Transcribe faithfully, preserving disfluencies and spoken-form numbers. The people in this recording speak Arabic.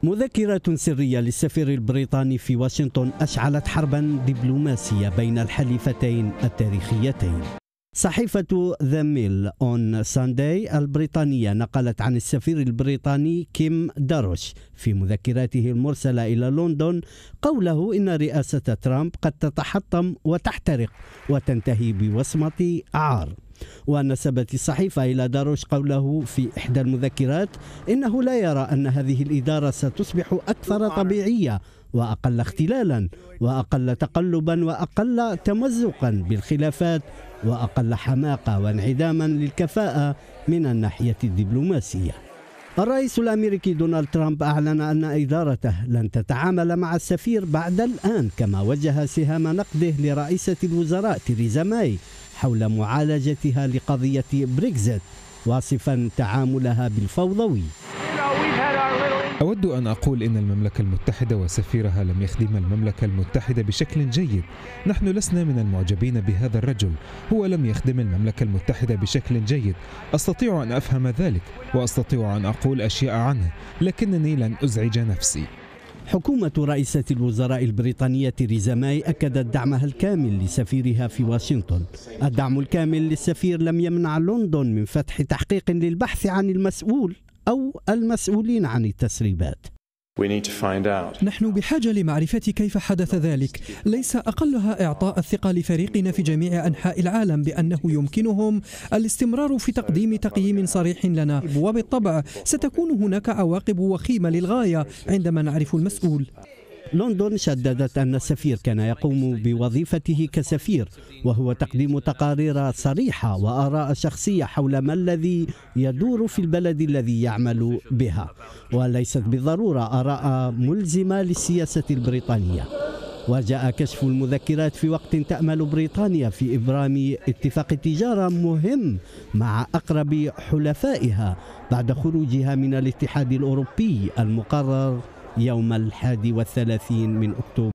مذكرة سرية للسفير البريطاني في واشنطن أشعلت حربا دبلوماسية بين الحليفتين التاريخيتين. صحيفة ذا ميل أون سانداي البريطانية نقلت عن السفير البريطاني كيم داروش في مذكراته المرسلة إلى لندن قوله إن رئاسة ترامب قد تتحطم وتحترق وتنتهي بوصمة عار. ونسبت الصحيفة إلى داروش قوله في إحدى المذكرات إنه لا يرى أن هذه الإدارة ستصبح أكثر طبيعية وأقل اختلالا وأقل تقلبا وأقل تمزقا بالخلافات وأقل حماقة وانعداما للكفاءة من الناحية الدبلوماسية. الرئيس الأمريكي دونالد ترامب أعلن أن إدارته لن تتعامل مع السفير بعد الآن، كما وجه سهام نقده لرئيسة الوزراء تيريزا ماي حول معالجتها لقضية بريكزيت، واصفا تعاملها بالفوضوي. أود أن أقول إن المملكة المتحدة وسفيرها لم يخدم المملكة المتحدة بشكل جيد. نحن لسنا من المعجبين بهذا الرجل، هو لم يخدم المملكة المتحدة بشكل جيد. أستطيع أن أفهم ذلك وأستطيع أن أقول أشياء عنه، لكنني لن أزعج نفسي. حكومة رئيسة الوزراء البريطانية تيريزا ماي أكدت دعمها الكامل لسفيرها في واشنطن. الدعم الكامل للسفير لم يمنع لندن من فتح تحقيق للبحث عن المسؤول أو المسؤولين عن التسريبات. نحن بحاجة لمعرفة كيف حدث ذلك، ليس أقلها إعطاء الثقة لفريقنا في جميع أنحاء العالم بأنه يمكنهم الاستمرار في تقديم تقييم صريح لنا، وبالطبع ستكون هناك عواقب وخيمة للغاية عندما نعرف المسؤول. لندن شددت أن السفير كان يقوم بوظيفته كسفير، وهو تقديم تقارير صريحة وآراء شخصية حول ما الذي يدور في البلد الذي يعمل بها، وليست بالضرورة آراء ملزمة للسياسة البريطانية. وجاء كشف المذكرات في وقت تأمل بريطانيا في إبرام اتفاق تجارة مهم مع أقرب حلفائها بعد خروجها من الاتحاد الأوروبي المقرر يوم الحادي والثلاثين من أكتوبر.